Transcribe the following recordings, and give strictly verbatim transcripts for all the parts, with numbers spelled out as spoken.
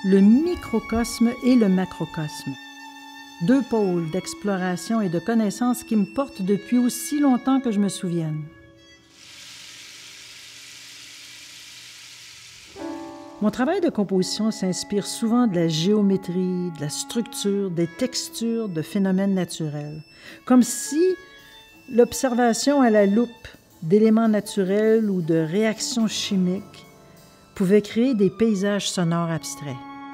le microcosme et le macrocosme. Deux pôles d'exploration et de connaissance qui me portent depuis aussi longtemps que je me souvienne. Mon travail de composition s'inspire souvent de la géométrie, de la structure, des textures de phénomènes naturels, comme si l'observation à la loupe d'éléments naturels ou de réactions chimiques pouvait créer des paysages sonores abstraits.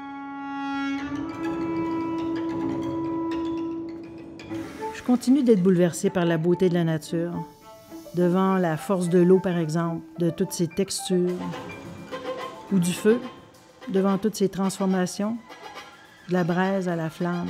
Je continue d'être bouleversée par la beauté de la nature, devant la force de l'eau, par exemple, de toutes ses textures, ou du feu, devant toutes ses transformations, de la braise à la flamme.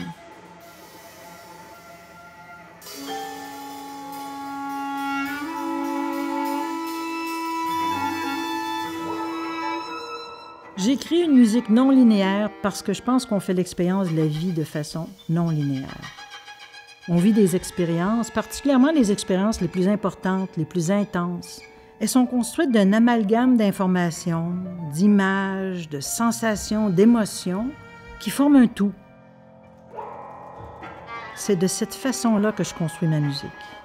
J'écris une musique non linéaire parce que je pense qu'on fait l'expérience de la vie de façon non linéaire. On vit des expériences, particulièrement les expériences les plus importantes, les plus intenses. Elles sont construites d'un amalgame d'informations, d'images, de sensations, d'émotions qui forment un tout. C'est de cette façon-là que je construis ma musique.